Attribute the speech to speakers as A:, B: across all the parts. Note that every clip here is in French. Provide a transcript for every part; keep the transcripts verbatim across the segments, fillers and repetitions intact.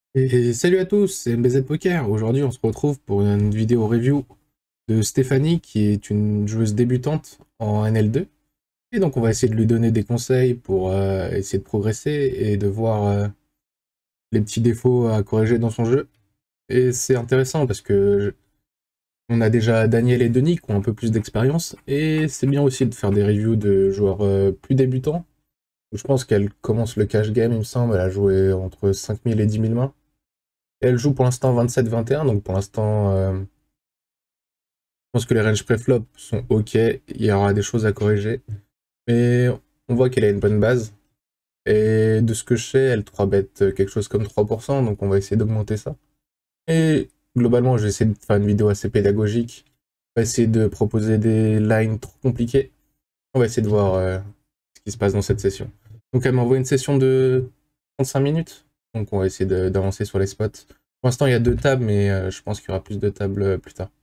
A: Et salut à tous, c'est M B Z Poker. Aujourd'hui, on se retrouve pour une vidéo review de Stéphanie, qui est une joueuse débutante en N L deux. Et donc, on va essayer de lui donner des conseils pour euh, essayer de progresser et de voir euh, les petits défauts à corriger dans son jeu. Et c'est intéressant parce que je- on a déjà Daniel et Denis qui ont un peu plus d'expérience. Et c'est bien aussi de faire des reviews de joueurs euh, plus débutants. Je pense qu'elle commence le cash game, il me semble. Elle a joué entre cinq mille et dix mille mains. Et elle joue pour l'instant vingt-sept vingt et un, donc pour l'instant, euh, je pense que les ranges préflop sont ok, il y aura des choses à corriger, mais on voit qu'elle a une bonne base, et de ce que je sais, elle trois bet quelque chose comme trois pour cent, donc on va essayer d'augmenter ça. Et globalement, je vais essayer de faire une vidéo assez pédagogique, on va essayer de proposer des lines trop compliquées, on va essayer de voir euh, ce qui se passe dans cette session. Donc elle m'envoie une session de trente-cinq minutes, donc on va essayer d'avancer sur les spots. Pour l'instant, il y a deux tables, mais euh, je pense qu'il y aura plus de tables euh, plus tard.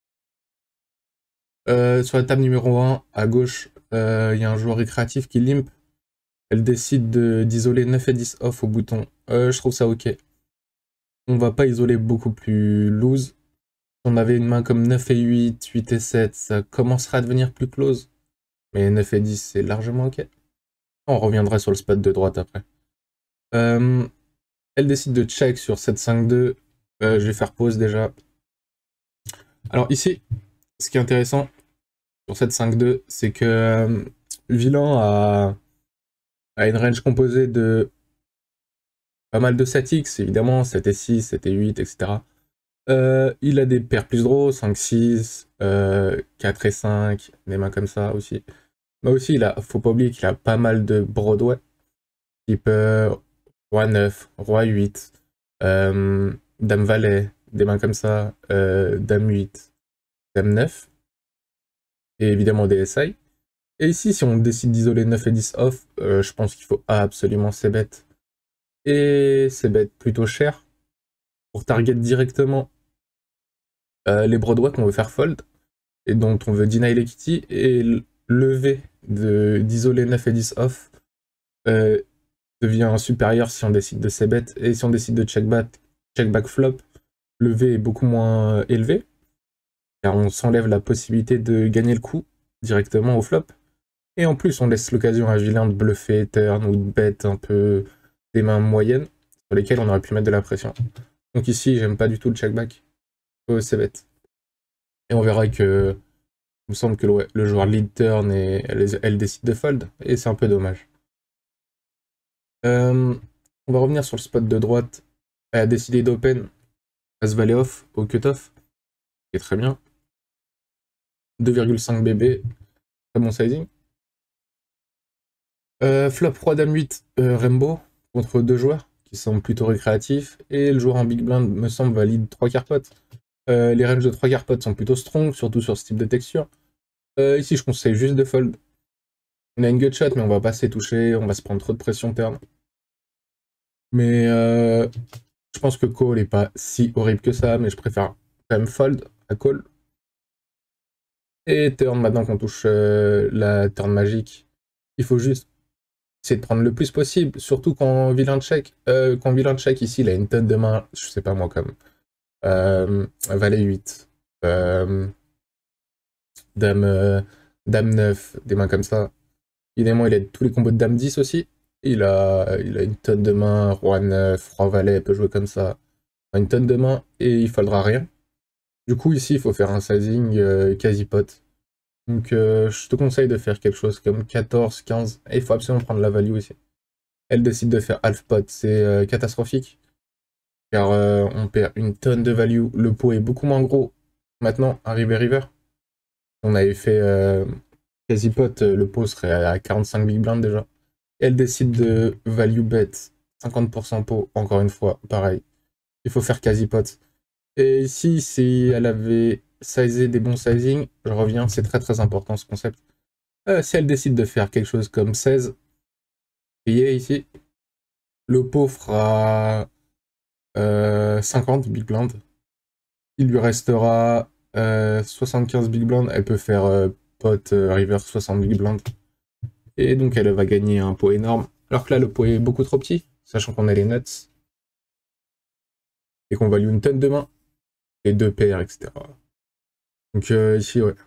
A: Euh, sur la table numéro un, à gauche, euh, il y a un joueur récréatif qui limp. Elle décide d'isoler neuf et dix off au bouton. Euh, je trouve ça ok. On va pas isoler beaucoup plus loose. Si on avait une main comme neuf et huit, huit et sept, ça commencerait à devenir plus close. Mais neuf et dix, c'est largement ok. On reviendra sur le spot de droite après. Euh, elle décide de check sur sept cinq deux. Euh, je vais faire pause déjà. Alors ici, ce qui est intéressant sur sept cinq deux, c'est que euh, Vilan a a une range composée de pas mal de sept X, évidemment, sept et six, sept et huit, et cetera. Euh, il a des paires plus draws, cinq six, euh, quatre et cinq, des mains comme ça aussi. Mais aussi, il a, faut pas oublier qu'il a pas mal de Broadway, type euh, Roi neuf, Roi huit, euh, Dame Valet, des mains comme ça, euh, Dame huit, Dame neuf, et évidemment des S I. Et ici, si on décide d'isoler neuf et dix off, euh, je pense qu'il faut absolument c-bet. Et c-bet plutôt cher, pour target directement euh, les Broadway qu'on veut faire fold, et dont on veut deny l'equity, et lever d'isoler neuf et dix off euh, devient supérieur si on décide de c-bet, et si on décide de check back, check back flop, lever est beaucoup moins élevé, car on s'enlève la possibilité de gagner le coup directement au flop, et en plus on laisse l'occasion à Vilain de bluffer, turn ou de bet un peu des mains moyennes, sur lesquelles on aurait pu mettre de la pression. Donc ici, j'aime pas du tout le check back au c-bet. Et on verra que il me semble que le, le joueur lead turn et elle, elle décide de fold, et c'est un peu dommage. Euh, on va revenir sur le spot de droite. Elle a décidé d'open As Valet off au cut-off, qui est très bien. deux virgule cinq B B, très bon sizing. Euh, flop Roi Dame huit euh, Rainbow contre deux joueurs qui sont plutôt récréatifs, et le joueur en big blind me semble valide trois quarts pot. Euh, les ranges de trois quarts pot sont plutôt strong, surtout sur ce type de texture. Euh, ici, je conseille juste de fold. On a une gut shot, mais on va pas se toucher, on va se prendre trop de pression turn. Mais euh, je pense que call est pas si horrible que ça, mais je préfère quand même fold à call. Et turn, maintenant qu'on touche euh, la turn magique, il faut juste essayer de prendre le plus possible, surtout quand vilain check. Euh, quand vilain check ici, il a une tonne de mains, je sais pas moi, comme euh, Valet huit, euh, Dame, euh, Dame neuf, des mains comme ça. Évidemment, il a tous les combos de Dame dix aussi. Il a, il a une tonne de mains, Roi neuf, Roi Valet, il peut jouer comme ça. Une tonne de mains et il faudra rien. Du coup, ici, il faut faire un sizing euh, quasi pot. Donc, euh, je te conseille de faire quelque chose comme quatorze, quinze. Et il faut absolument prendre la value ici. Elle décide de faire half pot, c'est euh, catastrophique. Car euh, on perd une tonne de value. Le pot est beaucoup moins gros. Maintenant, à river river. On avait fait euh, quasi pot, euh, le pot serait à quarante-cinq big blind déjà. Elle décide de value bet cinquante pour cent pot, encore une fois, pareil. Il faut faire quasi pot. Et ici, si elle avait sizé des bons sizing, je reviens, c'est très très important ce concept. Euh, si elle décide de faire quelque chose comme seize, payé ici, le pot fera euh, cinquante big blind. Il lui restera euh, soixante-quinze big blind. Elle peut faire euh, pot euh, river soixante big blind. Et donc elle va gagner un pot énorme. Alors que là, le pot est beaucoup trop petit, sachant qu'on a les nuts. et qu'on value une tonne de mains, et deux paires, et cetera. Donc euh, ici, ouais.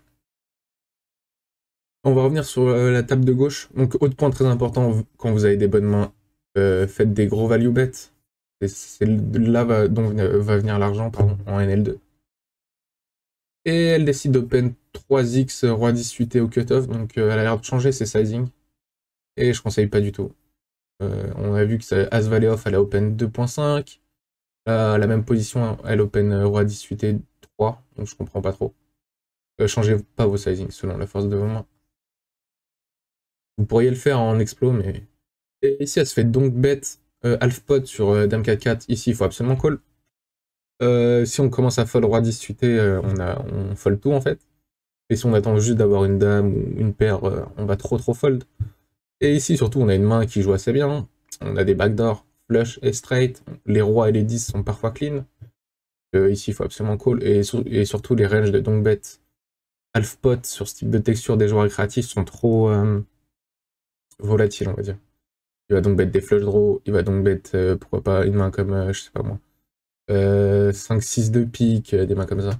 A: On va revenir sur euh, la table de gauche. Donc, autre point très important, quand vous avez des bonnes mains, euh, faites des gros value bets. C'est là va, dont va venir l'argent, pardon, en N L deux. Et elle décide d'open trois X roi dix suité au cutoff, donc euh, elle a l'air de changer ses sizing. Et je conseille pas du tout. Euh, on a vu que ça, As Valet off, elle a open deux point cinq. À la même position, elle open euh, roi dix suité trois, donc je comprends pas trop. Euh, changez pas vos sizing selon la force de vos mains. Vous pourriez le faire en explo, mais... Et ici, elle se fait donc bet euh, half pot sur euh, dame quatre quatre. Ici, il faut absolument call. Euh, si on commence à fold roi dix suité, euh, on, a, on fold tout en fait. Et si on attend juste d'avoir une dame ou une paire, euh, on va trop trop fold. Et ici, surtout, on a une main qui joue assez bien. On a des backdoors, flush et straight. Les rois et les dix sont parfois clean. Euh, ici, il faut absolument call. Et, sur, et surtout, les ranges de donc bet half pot sur ce type de texture des joueurs récréatifs sont trop euh, volatiles, on va dire. Il va donc bet des flush draws, il va donc bet, euh, pourquoi pas, une main comme, euh, je sais pas moi, euh, cinq six de pique, euh, des mains comme ça.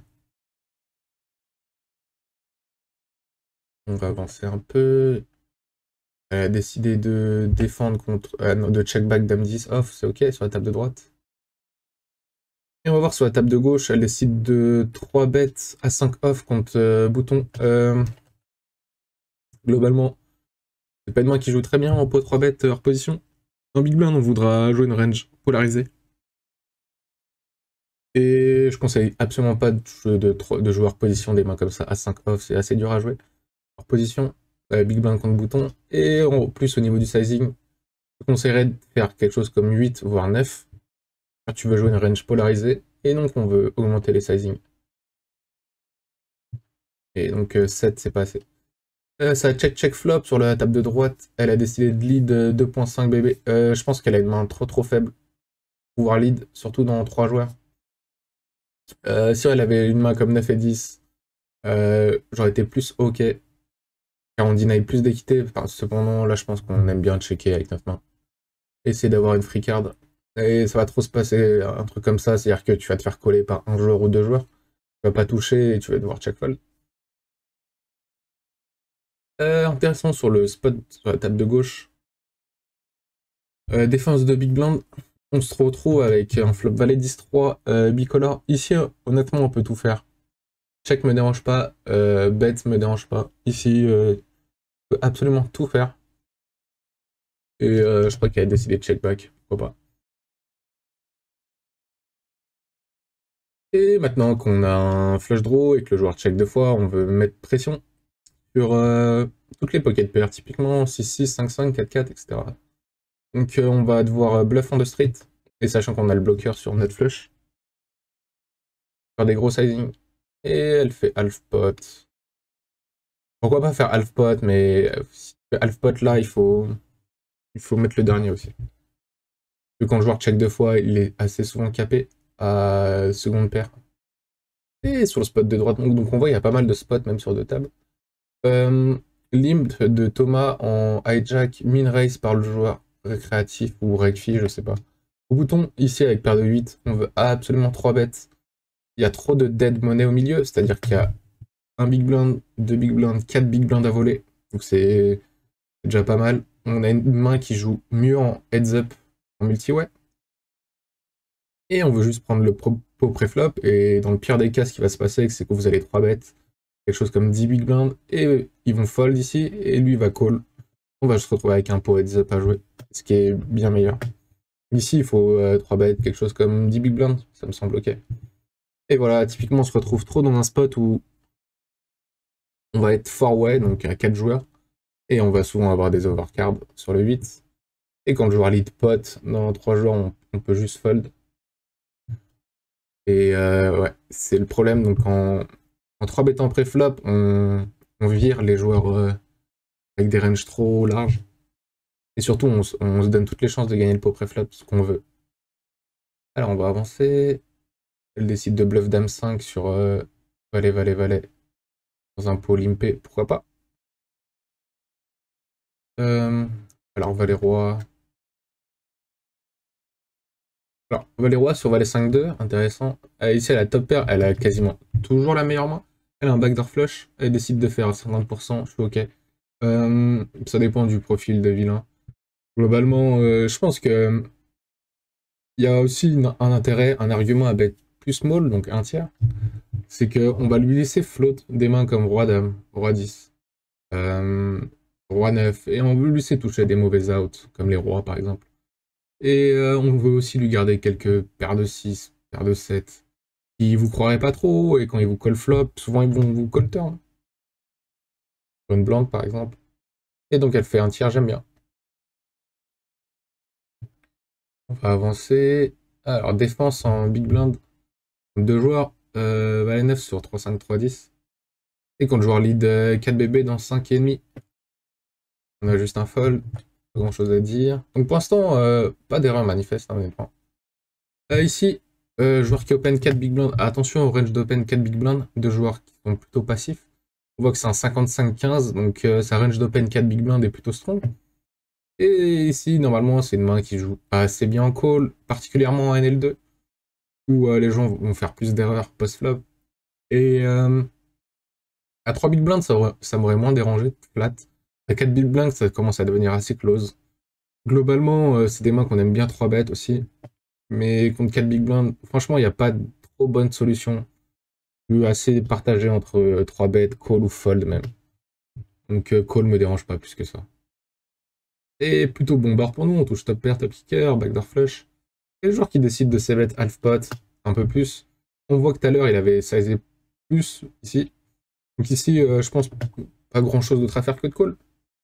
A: On va avancer un peu. Elle a décidé de défendre contre, euh, non, de check back dame dix off, c'est ok sur la table de droite. Et on va voir sur la table de gauche, elle décide de trois bêtes à cinq off contre euh, bouton. Euh, globalement, c'est pas une main qui joue très bien en pot trois bêtes hors position. En big blind, on voudra jouer une range polarisée. Et je conseille absolument pas de, de, de, de jouer hors position des mains comme ça à cinq off, c'est assez dur à jouer. Hors position, euh, big blind contre bouton. Et en plus, au niveau du sizing, je conseillerais de faire quelque chose comme huit voire neuf. Quand tu veux jouer une range polarisée, et donc on veut augmenter les sizing. Et donc euh, sept, c'est pas assez. Euh, ça check check flop sur la table de droite. Elle a décidé de lead deux point cinq B B. Euh, je pense qu'elle a une main trop trop faible pour pouvoir lead, surtout dans trois joueurs. Euh, si elle avait une main comme neuf et dix, euh, j'aurais été plus ok. Car on deny plus d'équité. Enfin, cependant, là je pense qu'on aime bien checker avec notre main. Essayer d'avoir une free card. Et ça va trop se passer un truc comme ça, c'est-à-dire que tu vas te faire coller par un joueur ou deux joueurs. Tu vas pas toucher et tu vas devoir check fold. Euh, intéressant sur le spot sur la table de gauche. Euh, défense de Big Blind, on se retrouve avec un flop valet dix trois euh, bicolore. Ici, honnêtement, on peut tout faire. Check me dérange pas, euh, bet me dérange pas. Ici, euh, on peut absolument tout faire. Et euh, je crois qu'elle a décidé de check back, pourquoi pas. Et maintenant qu'on a un flush draw et que le joueur check deux fois, on veut mettre pression sur euh, toutes les pocket pairs, typiquement six six, cinq cinq, quatre quatre, et cetera. Donc euh, on va devoir bluff on the street, et sachant qu'on a le bloqueur sur notre flush, faire des gros sizing. Et elle fait half pot. Pourquoi pas faire half pot, mais euh, si tu fais half pot là, il faut, il faut mettre le dernier aussi. Vu quand le joueur check deux fois, il est assez souvent capé à seconde paire. Et sur le spot de droite, donc on voit il y a pas mal de spots même sur deux tables. Euh, Limp de Thomas en hijack min race par le joueur récréatif ou recfi, je sais pas. Au bouton, ici avec paire de huit, on veut absolument trois bêtes. Il y a trop de dead money au milieu, c'est-à-dire qu'il y a un big blind, deux big blind, quatre big blind à voler. Donc c'est déjà pas mal. On a une main qui joue mieux en heads up en multi-way. Et on veut juste prendre le pot préflop. Et dans le pire des cas, ce qui va se passer, c'est que vous allez trois bêtes, quelque chose comme dix big blind, et ils vont fold ici, et lui va call. On va se retrouver avec un pot heads up à jouer, ce qui est bien meilleur. Ici, il faut euh, trois bêtes, quelque chose comme dix big blind, ça me semble ok. Et voilà, typiquement, on se retrouve trop dans un spot où on va être four way, donc à quatre joueurs, et on va souvent avoir des overcards sur le huit. Et quand le joueur lead pot, dans trois joueurs, on, on peut juste fold. Et euh, ouais, c'est le problème. Donc en, en trois bêtes en préflop, on, on vire les joueurs euh, avec des ranges trop larges. Et surtout, on, on se donne toutes les chances de gagner le pot préflop, ce qu'on veut. Alors on va avancer. Elle décide de bluff dame cinq sur euh, valet, valet, valet. Dans un pot limpé, pourquoi pas. Euh, alors valet roi. Alors, valet roi sur valet cinq deux, intéressant. Euh, ici, elle a top pair, elle a quasiment toujours la meilleure main. Elle a un backdoor flush, elle décide de faire cinquante pour cent, je suis ok. Euh, ça dépend du profil de vilain. Globalement, euh, je pense que il y a aussi une- un intérêt, un argument à bet plus small, donc un tiers. C'est qu'on va lui laisser float des mains comme roi-dame, roi-dix, euh, roi-neuf, et on veut lui laisser toucher des mauvais outs, comme les rois par exemple. Et euh, on veut aussi lui garder quelques paires de six, paires de sept, qui vous croirez pas trop, et quand ils vous call flop, souvent ils vont vous call turn. Une blanque par exemple. Et donc elle fait un tiers, j'aime bien. On va avancer. Alors défense en big blind, deux joueurs, euh, valet neuf sur trois cinq trois dix. Et quand le joueur lead euh, quatre B B dans cinq et demi, on a juste un fold, pas grand chose à dire. Donc pour l'instant, euh, pas d'erreur manifeste, hein, honnêtement. Euh, ici, euh, joueur qui open quatre big blind. Attention au range d'open quatre big blind, deux joueurs qui sont plutôt passifs. On voit que c'est un cinquante-cinq quinze, donc euh, sa range d'open quatre big blind est plutôt strong. Et ici, normalement, c'est une main qui joue assez bien en call, particulièrement en N L deux, où euh, les gens vont faire plus d'erreurs post-flop. Et euh, à trois big blind, ça, ça m'aurait moins dérangé, flat. À quatre big blind, ça commence à devenir assez close. Globalement, euh, c'est des mains qu'on aime bien trois bêtes aussi. Mais contre quatre big blind, franchement, il n'y a pas de trop bonne solution. Je suis assez partagé entre euh, trois bêtes, call ou fold même. Donc euh, call me dérange pas plus que ça. Et plutôt bon bar pour nous, on touche top pair, top kicker, backdoor flush. Et le joueur qui décide de s'ébet half pot, un peu plus. On voit que tout à l'heure, il avait sizé plus ici. Donc ici, euh, je pense pas grand chose d'autre à faire que de call.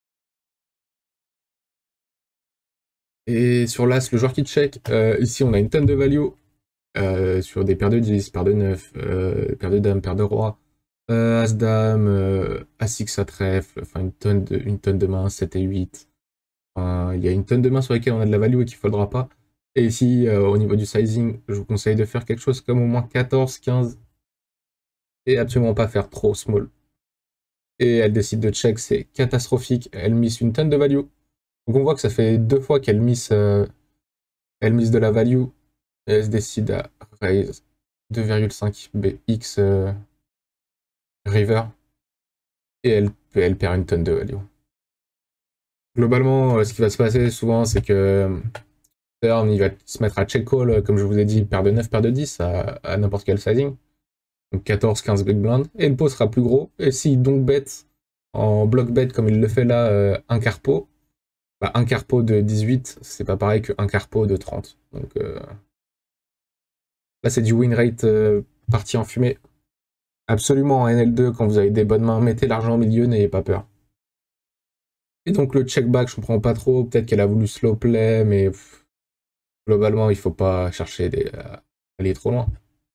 A: Et sur l'as, le joueur qui check, euh, ici on a une tonne de value euh, sur des paires de dix, paires de neuf, euh, paires de dames, paires de rois, euh, as dame, euh, as x à trèfle, enfin une tonne de, une tonne de mains, sept et huit. Enfin, il y a une tonne de mains sur lesquelles on a de la value et qu'il ne faudra pas. Et ici, euh, au niveau du sizing, je vous conseille de faire quelque chose comme au moins quatorze, quinze et absolument pas faire trop small. Et elle décide de check, c'est catastrophique, elle miss une tonne de value. Donc on voit que ça fait deux fois qu'elle miss, euh, elle miss de la value. Et elle se décide à raise deux virgule cinq B X euh, river. Et elle, elle perd une tonne de value. Globalement, euh, ce qui va se passer souvent, c'est que turn, il va se mettre à check call, euh, comme je vous ai dit, paire de neuf, paire de dix, à, à n'importe quel sizing. Donc quatorze, quinze big blind. Et le pot sera plus gros. Et s'il donc bet en block bet, comme il le fait là, euh, un quart pot, bah, un quart pot de dix-huit, c'est pas pareil qu'un quart pot de trente. Donc euh, là, c'est du win rate euh, parti en fumée. Absolument en N L deux, quand vous avez des bonnes mains, mettez l'argent au milieu, n'ayez pas peur. Et donc le check back, je comprends pas trop. Peut-être qu'elle a voulu slow play, mais pff, globalement, il faut pas chercher des, euh, aller trop loin.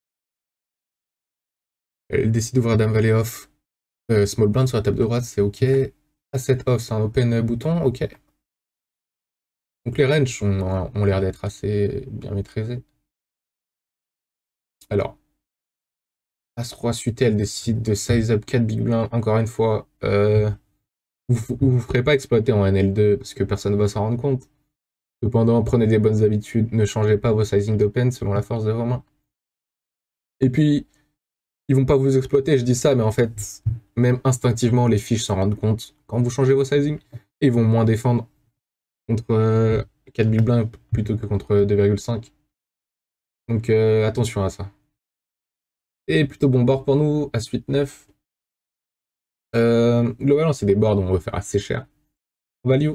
A: Elle décide d'ouvrir Dame Valet off. Euh, small blind sur la table de droite, c'est ok. Asset off, c'est un open bouton, ok. Donc les ranges ont, ont l'air d'être assez bien maîtrisés. Alors, As-Roi suité, elle décide de size up quatre big blinds, encore une fois. Euh, vous ne vous ferez pas exploiter en N L deux, parce que personne ne va s'en rendre compte. Cependant, prenez des bonnes habitudes, ne changez pas vos sizing d'open selon la force de vos mains. Et puis, ils vont pas vous exploiter, je dis ça, mais en fait, même instinctivement, les fiches s'en rendent compte quand vous changez vos sizing. Et ils vont moins défendre contre euh, quatre big blinds plutôt que contre deux virgule cinq. Donc euh, attention à ça. Et plutôt bon board pour nous, As huit neuf. Euh, globalement, c'est des boards où on va faire assez cher. Value.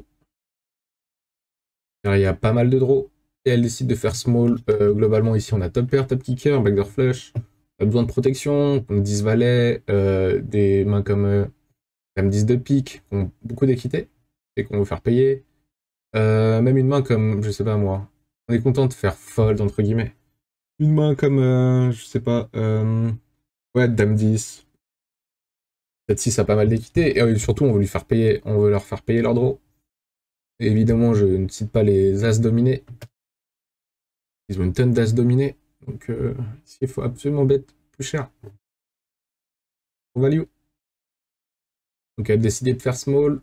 A: Car il y a pas mal de draws. Et elle décide de faire small. Euh, globalement, ici, on a top pair, top kicker, backdoor flush. On a besoin de protection. Donc dix valets, euh, des mains comme euh, dame dix de pique, qui ont beaucoup d'équité et qu'on veut faire payer. Euh, même une main comme, je sais pas moi, on est content de faire fold, entre guillemets. Une main comme, euh, je sais pas, euh, ouais, dame dix. Peut-être six a pas mal d'équité. Et euh, surtout, on veut lui faire payer, on veut leur faire payer leur draw. Et évidemment, je ne cite pas les as dominés. Ils ont une tonne d'as dominés. Donc, euh, ici, il faut absolument bet plus cher. Pour value. Donc, elle a décidé de faire small.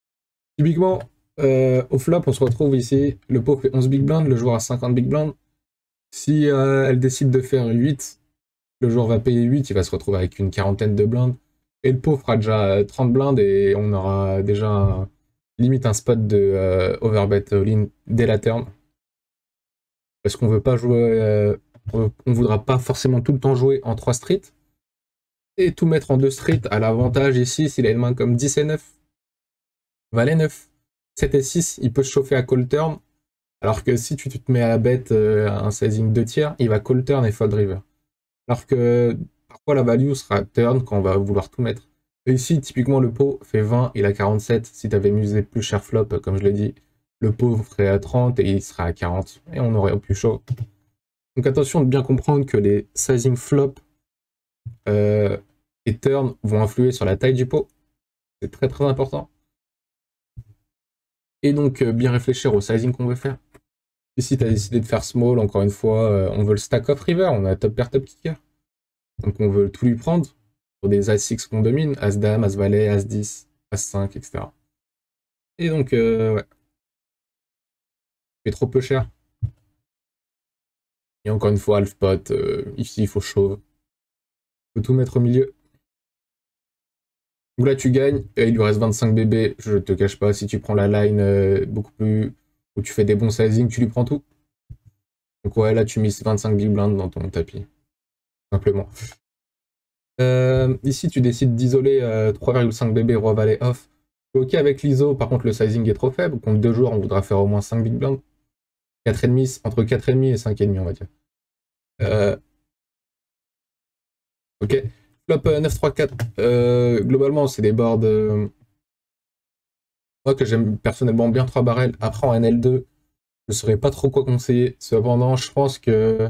A: Typiquement, euh, au flop, on se retrouve ici. Le pot fait onze big blind, le joueur a cinquante big blind. Si euh, elle décide de faire huit, le joueur va payer huit, il va se retrouver avec une quarantaine de blindes. Et le pot fera déjà trente blindes et on aura déjà un, limite un spot de euh, overbet all-in dès la turn. Parce qu'on veut pas jouer, euh, on, on voudra pas forcément tout le temps jouer en trois streets. Et tout mettre en deux streets à l'avantage ici, s'il a une main comme dix et neuf, valet neuf, sept et six, il peut se chauffer à call turn. Alors que si tu te mets à la bête euh, un sizing deux tiers, il va call turn et fold river. Alors que parfois la value sera turn quand on va vouloir tout mettre. Et ici, typiquement, le pot fait vingt, il a quarante-sept. Si tu avais misé plus cher flop, comme je l'ai dit, le pot ferait à trente et il sera à quarante. Et on aurait au plus chaud. Donc attention de bien comprendre que les sizing flop euh, et turn vont influer sur la taille du pot. C'est très très important. Et donc euh, bien réfléchir au sizing qu'on veut faire. Ici, tu as décidé de faire small, encore une fois, euh, on veut le stack off river, on a top pair, top kicker. Donc on veut tout lui prendre pour des as six qu'on domine, as dame, as valet, as dix, as cinq, et cetera. Et donc, euh, ouais. C'est trop peu cher. Et encore une fois, half pot, euh, ici il faut chauve. Il faut tout mettre au milieu. Donc là tu gagnes, et il lui reste vingt-cinq bébés, je te cache pas, si tu prends la line euh, beaucoup plus... où tu fais des bons sizing, tu lui prends tout. Donc ouais, là tu mises vingt-cinq big blinds dans ton tapis. Simplement. Euh, ici tu décides d'isoler euh, trois virgule cinq bébés, roi valet off. Ok avec l'I S O, par contre le sizing est trop faible, contre deux joueurs on voudra faire au moins cinq big blinds. quatre virgule cinq, entre quatre virgule cinq et cinq virgule cinq on va dire. Euh, ok. Flop euh, neuf trois quatre. Euh, globalement, c'est des boards euh, moi que j'aime personnellement bien trois barrels. Après en N L deux, je ne saurais pas trop quoi conseiller. Cependant, je pense que...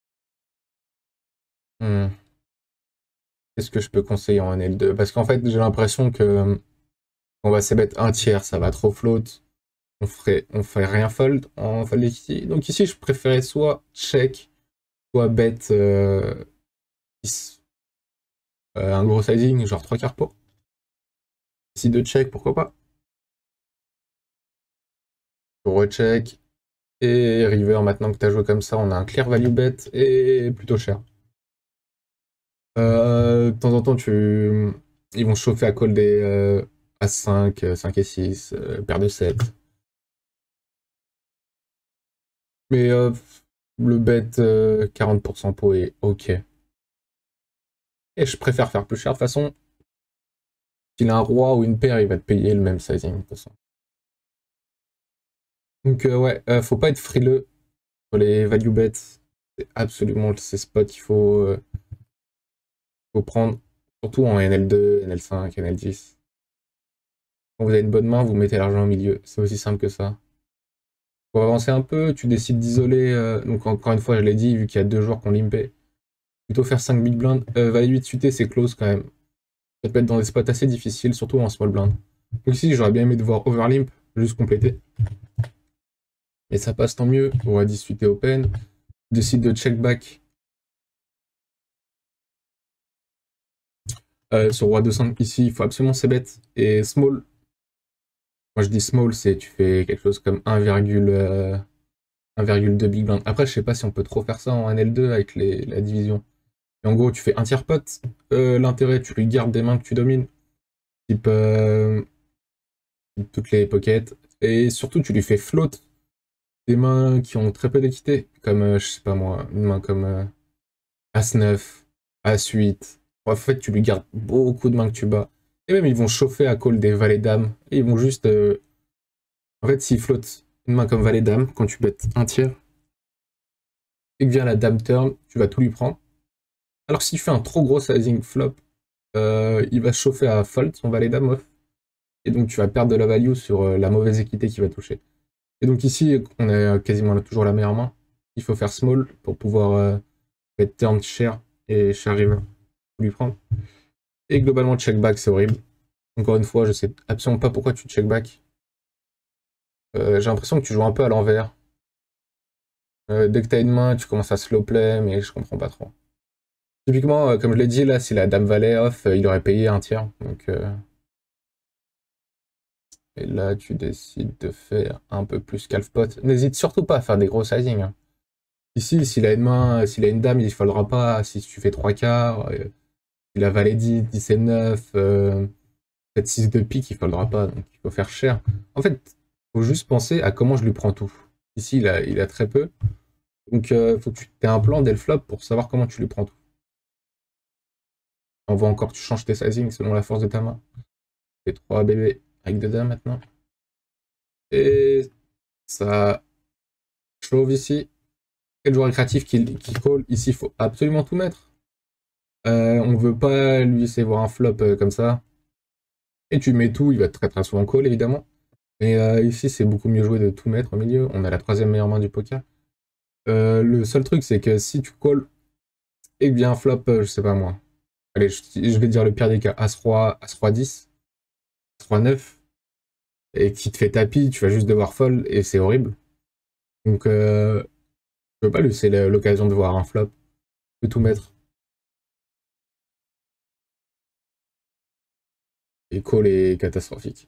A: Hmm. Qu'est-ce que je peux conseiller en N L deux? Parce qu'en fait, j'ai l'impression que on va se mettre un tiers, ça va trop float. On ferait, on ferait rien fold en fold equity. Donc ici, je préférais soit check, soit bet euh, euh, un gros sizing, genre trois quarts pot. Si de check, pourquoi pas. On recheck. Et river, maintenant que tu as joué comme ça, on a un clear value bet et plutôt cher. Euh, de temps en temps, tu... ils vont chauffer à call des euh, As cinq, cinq et six, euh, paire de sept. Mais euh, le bet euh, quarante pour cent pot est ok. Et je préfère faire plus cher. De toute façon, s'il a un roi ou une paire, il va te payer le même sizing. De toute façon. Donc euh, ouais, euh, faut pas être frileux sur les value bets. C'est absolument ces spots qu'il faut, euh, faut prendre. Surtout en N L deux, N L cinq, N L dix. Quand vous avez une bonne main, vous mettez l'argent au milieu. C'est aussi simple que ça. Pour avancer un peu, tu décides d'isoler. Euh, donc encore une fois, je l'ai dit, vu qu'il y a deux joueurs qui ont limpé. Plutôt faire cinq big blinds. Euh, valet huit suité, c'est close quand même. Ça peut être dans des spots assez difficiles, surtout en small blind. Donc ici, j'aurais bien aimé de voir overlimp, juste compléter. Mais ça passe tant mieux. On va dix suité open. Décide de check back. Euh, sur roi deux cinq ici, il faut absolument c'est bête. Et small. Moi je dis small, c'est tu fais quelque chose comme un virgule deux big blind. Après, je sais pas si on peut trop faire ça en N L deux avec les, la division. Et en gros, tu fais un tiers pot. Euh, L'intérêt, tu lui gardes des mains que tu domines. Type euh, toutes les pockets. Et surtout, tu lui fais float des mains qui ont très peu d'équité. Comme, euh, je sais pas moi, une main comme euh, As neuf, As huit. En fait, tu lui gardes beaucoup de mains que tu bats. Et même, ils vont chauffer à call des valets dames. Et ils vont juste... Euh... En fait, s'ils flottent une main comme valet dame, quand tu bêtes un tiers, et que vient la dame turn, tu vas tout lui prendre. Alors que si tu fais un trop gros sizing flop, euh, il va se chauffer à fold son valet dame off. Et donc tu vas perdre de la value sur euh, la mauvaise équité qui va toucher. Et donc ici, on a quasiment toujours la meilleure main. Il faut faire small pour pouvoir euh, mettre turn cher et cher river pour lui prendre. Et globalement, check back, c'est horrible. Encore une fois, je sais absolument pas pourquoi tu check back. Euh, J'ai l'impression que tu joues un peu à l'envers. Euh, dès que t'as une main, tu commences à slow play, mais je comprends pas trop. Typiquement, euh, comme je l'ai dit, là, si la dame valet off, euh, il aurait payé un tiers. Donc, euh... Et là, tu décides de faire un peu plus qu'half pot. N'hésite surtout pas à faire des gros sizing. Hein. Ici, s'il a une main, s'il a une dame, il foldera pas. Si tu fais trois quarts, euh, s'il a valet dix, dix et neuf, euh, peut-être six de pique, il foldera pas. Donc il faut faire cher. En fait, faut juste penser à comment je lui prends tout. Ici, il a, il a très peu. Donc euh, faut que tu aies un plan dès le flop pour savoir comment tu lui prends tout. On voit encore, tu changes tes sizing selon la force de ta main. Et trois bébés avec deux dames maintenant. Et ça chauffe ici. Et le joueur créatif qui, qui call, ici, il faut absolument tout mettre. Euh, on veut pas lui laisser voir un flop euh, comme ça. Et tu mets tout, il va très très souvent call évidemment. Mais euh, ici, c'est beaucoup mieux joué de tout mettre au milieu. On a la troisième meilleure main du poker. Euh, le seul truc, c'est que si tu call et que vient un flop, euh, je sais pas moi. Allez, je, je vais dire le pire des cas, As-Roi, As-Roi dix, As-Roi neuf, et qui te fait tapis, tu vas juste devoir fold, et c'est horrible. Donc, euh, je veux pas laisser l'occasion de voir un flop. Je peux tout mettre. Et call est catastrophique.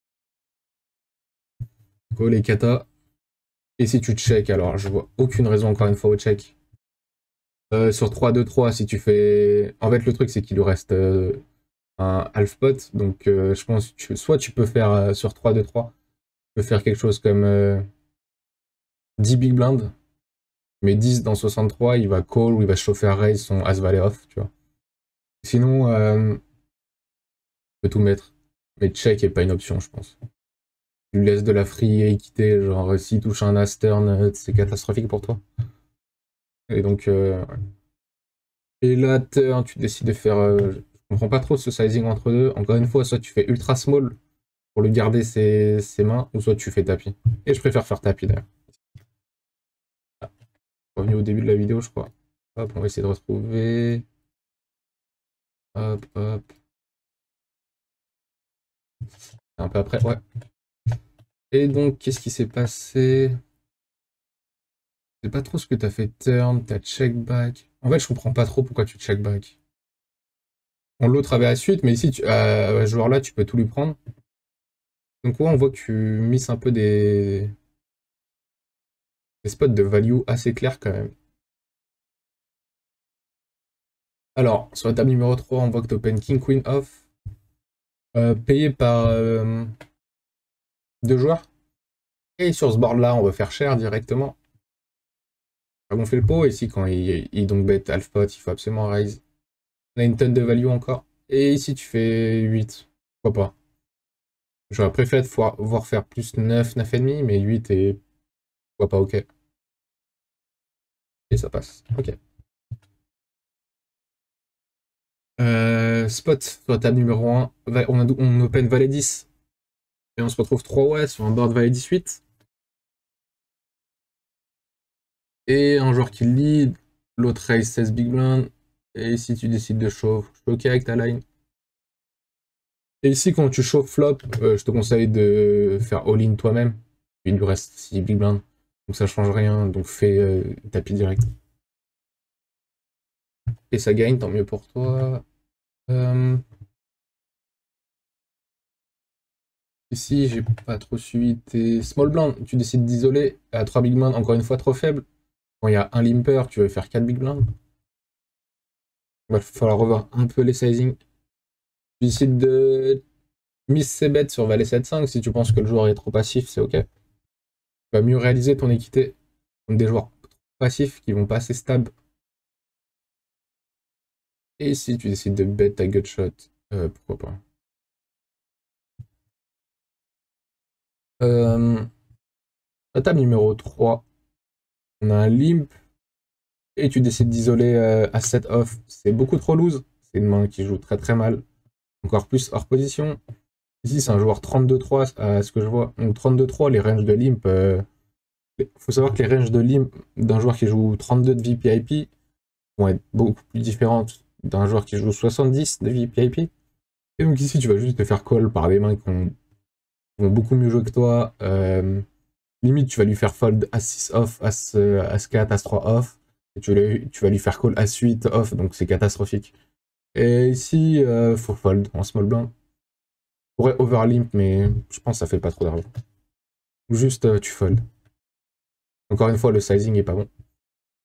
A: Call est cata. Et si tu check, alors je vois aucune raison encore une fois au check. Euh, sur trois deux trois, si tu fais... En fait, le truc, c'est qu'il lui reste euh, un half pot. Donc, euh, je pense que tu... soit tu peux faire euh, sur trois deux trois, tu peux faire quelque chose comme euh, dix big blind. Mais dix dans soixante-trois, il va call ou il va chauffer à raise son as-valet off, tu vois. Sinon, euh, tu peux tout mettre. Mais check est pas une option, je pense. Tu lui laisses de la free équité, genre s'il touche un as turn, c'est catastrophique pour toi. Et donc, euh, et là, turn, tu décides de faire... Euh, je comprends pas trop ce sizing entre deux. Encore une fois, soit tu fais ultra small pour lui garder ses, ses mains, ou soit tu fais tapis. Et je préfère faire tapis d'ailleurs. Ah, revenu au début de la vidéo, je crois. Hop, on va essayer de retrouver. Hop, hop. Un peu après, ouais. Et donc, qu'est-ce qui s'est passé? Je sais pas trop ce que t'as fait turn, t'as check back. En fait, je comprends pas trop pourquoi tu check back. On l'autre avait la suite, mais ici, tu, à ce joueur-là, tu peux tout lui prendre. Donc, ouais, on voit que tu misses un peu des, des spots de value assez clairs quand même. Alors, sur la table numéro trois, on voit que tu open King Queen off, euh, payé par euh, deux joueurs. Et sur ce board-là, on va faire cher directement. On fait le pot, ici, quand il, il donc bet half pot, il faut absolument raise. On a une tonne de value encore. Et ici, tu fais huit. Pourquoi pas? J'aurais préféré voir, voir faire plus neuf, neuf virgule cinq, mais huit et pourquoi pas, ok. Et ça passe, ok. Euh, spot sur la table numéro un, on, a, on open valet dix. Et on se retrouve trois ouais sur un board valet dix-huit. Et un joueur qui lead, l'autre raise seize big blind. Et ici, tu décides de chauffe, je suis ok avec ta line. Et ici, quand tu chauffes flop, euh, je te conseille de faire all-in toi-même. Il lui reste six big blind. Donc ça change rien, donc fais euh, tapis direct. Et ça gagne, tant mieux pour toi. Euh... Ici, j'ai pas trop suivi tes small blind. Tu décides d'isoler à trois big blind, encore une fois trop faible. Quand il y a un limper, tu veux faire quatre big blind. Il va falloir revoir un peu les sizing. Tu décides de miss ses bêtes sur valet sept cinq. Si tu penses que le joueur est trop passif, c'est ok. Tu vas mieux réaliser ton équité contre des joueurs passifs qui vont pas assez stable. Et si tu décides de bet ta gutshot, euh, pourquoi pas. Euh, la table numéro trois, on a un limp. Et tu décides d'isoler euh, à sept off. C'est beaucoup trop loose. C'est une main qui joue très très mal. Encore plus hors position. Ici, c'est un joueur trente-deux trois à ce que je vois. Donc trente-deux trois, les ranges de limp. Il euh, faut savoir que les ranges de limp d'un joueur qui joue trente-deux de V P I P vont être beaucoup plus différentes d'un joueur qui joue soixante-dix de V P I P. Et donc ici, tu vas juste te faire call par des mains qui ont, qui vont beaucoup mieux jouer que toi. Euh, limite, tu vas lui faire fold As six off, As, euh, As quatre, As trois off. Et tu, le, tu vas lui faire call As huit off, donc c'est catastrophique. Et ici, euh, faut fold en small blind. Je pourrais overlimp, mais je pense que ça fait pas trop d'argent. Juste, euh, tu fold. Encore une fois, le sizing est pas bon.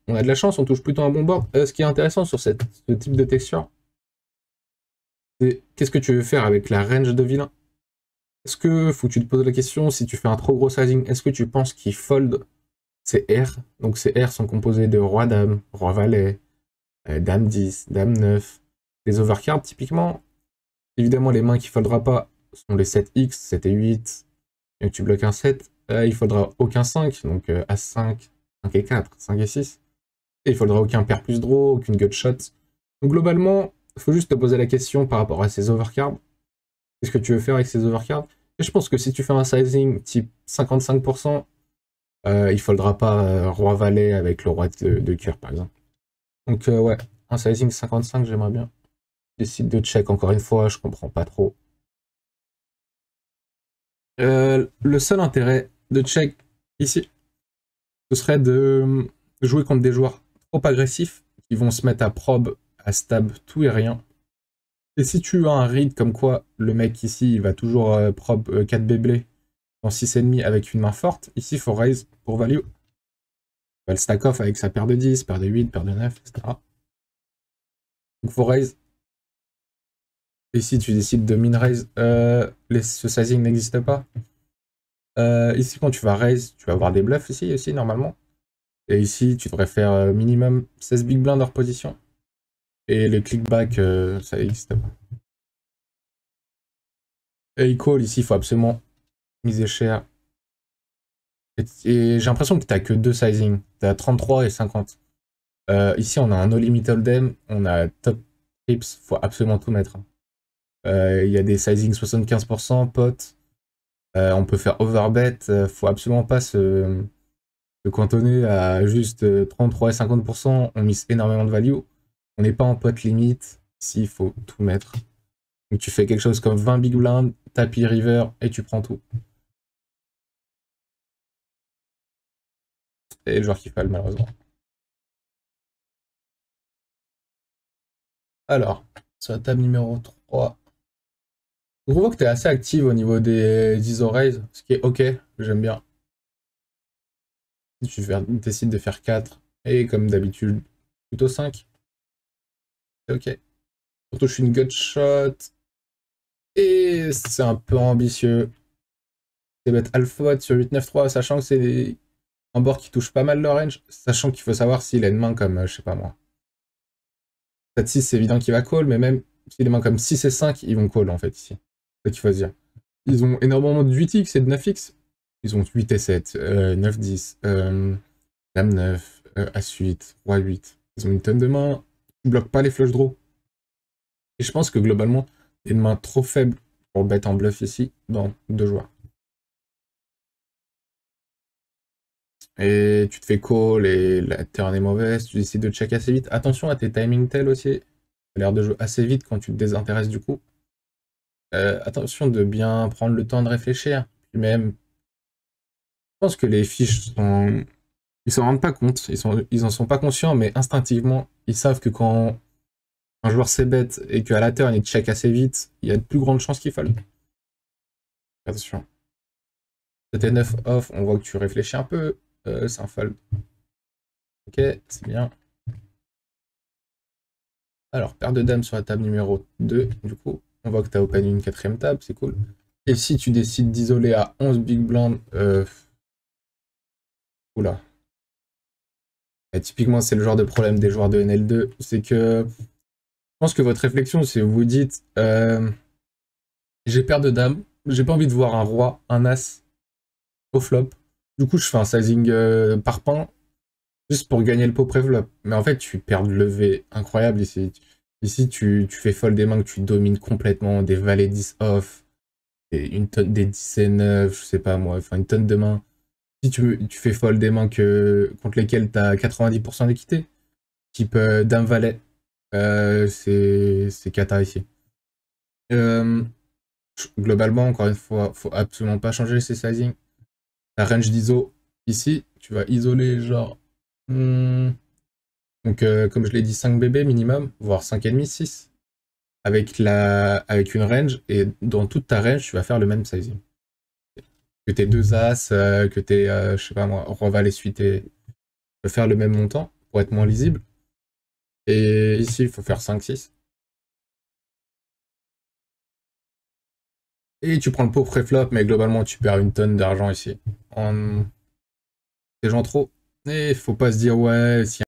A: on a de la chance, on touche plutôt un bon board. Euh, ce qui est intéressant sur cette, ce type de texture, c'est qu'est-ce que tu veux faire avec la range de vilain. Est-ce que, faut que tu te poses la question, si tu fais un trop gros sizing, est-ce que tu penses qu'il fold ces R? Donc ces R sont composés de roi-dame, roi-valet, euh, dame dix, dame neuf. Les overcards, typiquement, évidemment, les mains qui ne foldra pas sont les sept X, sept et huit. Et tu bloques un sept, euh, il ne faudra aucun cinq, donc euh, As cinq, cinq et quatre, cinq et six. Et il ne faudra aucun pair plus draw, aucune gutshot. Donc globalement, il faut juste te poser la question par rapport à ces overcards. Qu'est-ce que tu veux faire avec ces overcards? Et je pense que si tu fais un sizing type cinquante-cinq pour cent, euh, il ne faudra pas euh, roi-valet avec le roi de, de cœur, par exemple. Donc euh, ouais, un sizing cinquante-cinq, j'aimerais bien. Décide de check, encore une fois, je comprends pas trop. Euh, le seul intérêt de check ici, ce serait de jouer contre des joueurs trop agressifs qui vont se mettre à probe, à stab tout et rien. Et si tu as un read comme quoi le mec ici il va toujours euh, probe euh, quatre béblés en six virgule cinq avec une main forte, ici il faut raise pour value. Il va le stack off avec sa paire de dix, paire de huit, paire de neuf, et cetera. Donc il faut raise. Et si tu décides de min raise, euh, les, ce sizing n'existe pas. Euh, ici, quand tu vas raise, tu vas avoir des bluffs ici aussi, normalement. Et ici, tu devrais faire euh, minimum seize big blinds hors position. Et le clickback, euh, ça n'existe pas. Et il call, ici, il faut absolument miser cher. Et, et j'ai l'impression que tu n'as que deux sizing. Tu as trente-trois et cinquante. Euh, ici, on a un no limit hold'em, on a top trips, il faut absolument tout mettre. Il euh, y a des sizing soixante-quinze pour cent, pot. Euh, on peut faire overbet, euh, faut absolument pas se, se cantonner à juste trente-trois et cinquante pour cent, on mise énormément de value. On n'est pas en pot limite, ici il faut tout mettre. Donc tu fais quelque chose comme vingt big blind, tapis river et tu prends tout. Et le joueur qui falle malheureusement. Alors, sur la table numéro trois. Donc on voit que tu es assez active au niveau des I S O raise, ce qui est ok, j'aime bien. Tu décides de faire quatre, et comme d'habitude, plutôt cinq. C'est ok. Surtout je suis une gutshot. Et c'est un peu ambitieux. C'est bet alpha sur huit neuf trois, sachant que c'est un board qui touche pas mal le range, sachant qu'il faut savoir s'il a une main comme, euh, je sais pas moi. sept six, c'est évident qu'il va call, mais même s'il a une main comme six et cinq, ils vont call en fait ici. C'est ce qu'il faut se dire. Ils ont énormément de huit X et de neuf X. Ils ont huit et sept, euh, neuf dix, euh, dame neuf, euh, as huit, roi huit. Ils ont une tonne de mains. Ils bloquent pas les flush draws. Et je pense que globalement, il y a une main trop faible pour bet en bluff ici, dans deux joueurs. Et tu te fais call et la turn est mauvaise, tu décides de check assez vite. Attention à tes timing tell aussi. Tu as l'air de jouer assez vite quand tu te désintéresses du coup. Euh, attention de bien prendre le temps de réfléchir. Puis même, je pense que les fiches sont... Ils s'en rendent pas compte, ils, sont... ils en sont pas conscients, mais instinctivement, ils savent que quand un joueur c'est bête et qu'à la turn il check assez vite, il y a de plus grandes chances qu'il falle. Attention. C'était neuf off, on voit que tu réfléchis un peu. Euh, c'est un fold. Ok, c'est bien. Alors, paire de dames sur la table numéro deux, du coup. On voit que tu as open une quatrième table, c'est cool. Et si tu décides d'isoler à onze big blind, euh... oula. Et typiquement, c'est le genre de problème des joueurs de N L deux, c'est que je pense que votre réflexion, c'est vous vous dites, euh... j'ai paire de dames, j'ai pas envie de voir un roi, un as au flop. Du coup, je fais un sizing euh, par pain, juste pour gagner le pot pré-flop. Mais en fait, tu perds de levée incroyable ici. Ici, tu, tu fais fold des mains que tu domines complètement, des valets dix off, et une tonne, des dix et neuf, je sais pas moi, enfin une tonne de mains. Si tu, tu fais fold des mains que, contre lesquelles tu as quatre-vingt-dix pour cent d'équité, type euh, dame-valet, euh, c'est cata ici. Euh, globalement, encore une fois, faut absolument pas changer ces sizing. La range d'I S O, ici, tu vas isoler genre... Hmm, donc, euh, comme je l'ai dit, cinq B B minimum, voire cinq virgule cinq, six. Avec, la, avec une range, et dans toute ta range, tu vas faire le même sizing. Que tes deux as, euh, que tes, euh, je sais pas moi, roi valet suité, tu vas faire le même montant pour être moins lisible. Et ici, il faut faire cinq six. Et tu prends le pot pré-flop, mais globalement, tu perds une tonne d'argent ici. En... C'est genre trop. Et il faut pas se dire, ouais, si